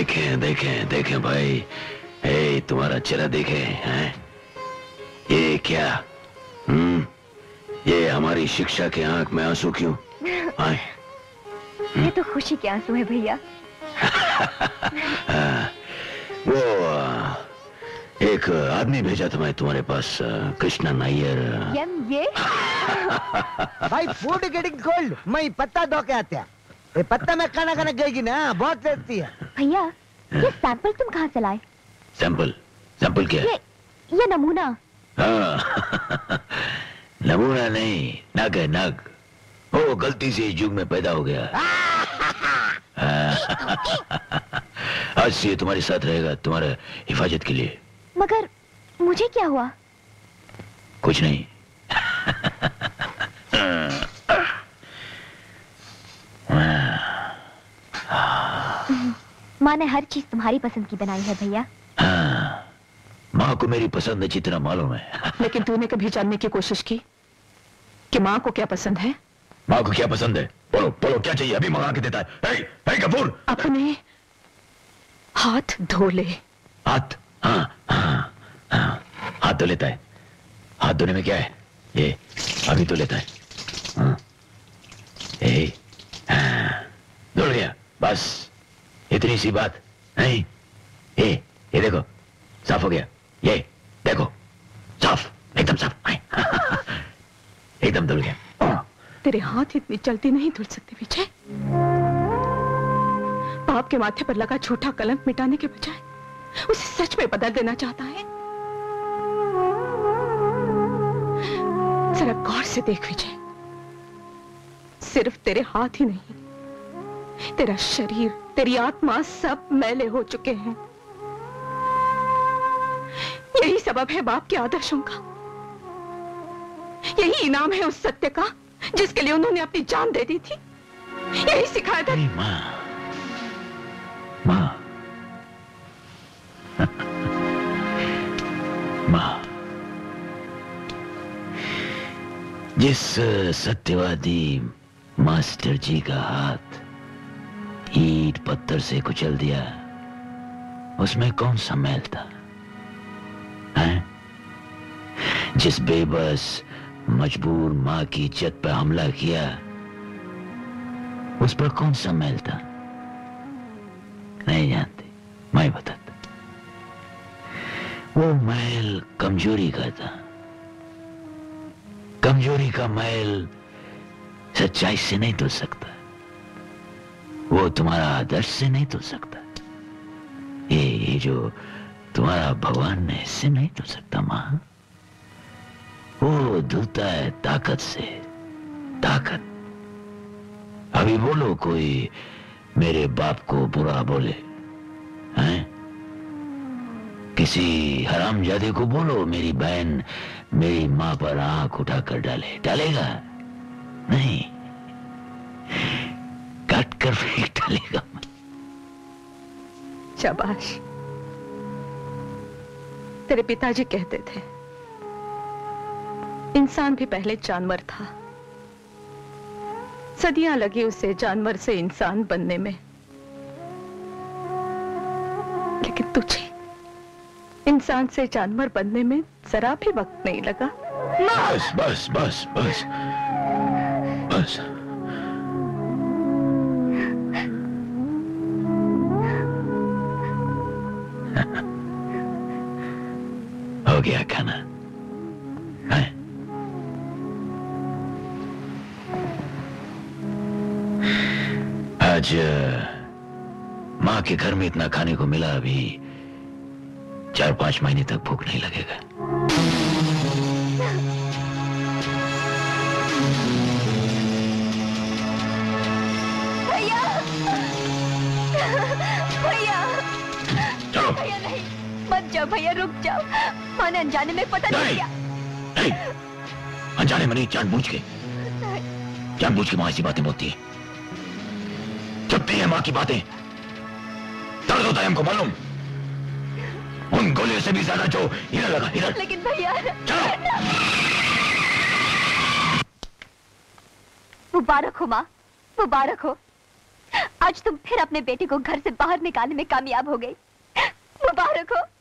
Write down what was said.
देखें देखें देखें भाई, तुम्हारा चेहरा देखे हैं? ये क्या? ये हमारी शिक्षा के आंख में आंसू क्यों आए? ये तो खुशी के आंसू है भैया। वो एक आदमी भेजा था मैं तुम्हारे पास, कृष्णा नायर। ये भाई फूड गेटिंग कोल्ड, मैं पत्ता दो के आते हैं। ये पत्ता में खाना खाने गएगी ना, बहुत टेस्टी है। भैया ये सैंपल तुम कहाँ से लाए? सैंपल? सैंपल क्या है? ये नमूना। हाँ। नमूना नहीं, नग है, नग। ओ गलती से इस युग में पैदा हो गया। आज से तुम्हारे साथ रहेगा, तुम्हारे हिफाजत के लिए। मगर मुझे क्या हुआ? कुछ नहीं। माँ ने हर चीज तुम्हारी पसंद की बनाई है भैया। हाँ, माँ को मेरी पसंद अच्छी तरह मालूम है। लेकिन तूने कभी जानने की कोशिश की कि माँ को क्या पसंद है? माँ को क्या पसंद है? बोलो बोलो, क्या चाहिए? अभी मंगा के देता है। हे गफूर, अपने हाथ धो ले। हाथ? हाँ हाँ हाँ, हाथ धो लेता है। हाथ धोने में क्या है? ये अभी तो लेता है। हाँ, धुल गया, बस इतनी सी बात। नहीं, ये देखो साफ हो गया। ये देखो साफ, एकदम साफ। एकदम धुल गया। तेरे हाथ इतनी जल्दी नहीं धुल सकते विजय। बाप के माथे पर लगा झूठा कलंक मिटाने के बजाय उसे सच में बदल देना चाहता है। जरा गौर से देख विजय, सिर्फ तेरे हाथ ही नहीं, तेरा शरीर, तेरी आत्मा सब मैले हो चुके हैं। यही सबब है बाप के आदर्शों का, यही इनाम है उस सत्य का जिसके लिए उन्होंने अपनी जान दे दी थी। यही सिखाया था। माँ, माँ, माँ, जिस सत्यवादी मास्टर जी का हाथ ईंट पत्थर से कुचल दिया, उसमें कौन सा मैल था? हैं? जिस बेबस मजबूर मां की इज्जत पर हमला किया, उस पर कौन सा मैल था? नहीं जानते, मैं बताता। वो मैल कमजोरी का था। कमजोरी का मैल सच्चाई से नहीं धुल सकता, वो तुम्हारा आदर्श से नहीं धुल सकता। ये जो तुम्हारा भगवान है, इससे नहीं धुल सकता मां। वो धुलता है ताकत से, ताकत। अभी बोलो कोई मेरे बाप को बुरा बोले, हैं? किसी हरामजादे को बोलो मेरी बहन मेरी मां पर आंख उठाकर डाले, डालेगा? नहीं, काट कर फेंक डालेगा। शाबाश। तेरे पिताजी कहते थे इंसान भी पहले जानवर था, सदियां लगी उसे जानवर से इंसान बनने में, लेकिन तुझे इंसान से जानवर बनने में जरा भी वक्त नहीं लगा। बस बस बस बस बस। हो गया खाना? है? आज माँ के घर में इतना खाने को मिला, अभी 4-5 महीने तक भूख नहीं लगेगा। भैया, भैया, चलो। भैया नहीं, मत जाओ भैया, रुक जाओ। माँ ने अनजाने में पता नहीं किया। नहीं, अनजाने में नहीं, जानबूझ के, जानबूझ के माँ ऐसी बातें बोलती है। चुपती है माँ की बातें, दर्द होता है हमको मालूम। उन गोलियों से भी ज्यादा जो इधर लगा, इधर। लेकिन भैया, चलो। मुबारक हो माँ, मुबारक हो। आज तुम फिर अपने बेटे को घर से बाहर निकालने में कामयाब हो गई। मुबारक हो।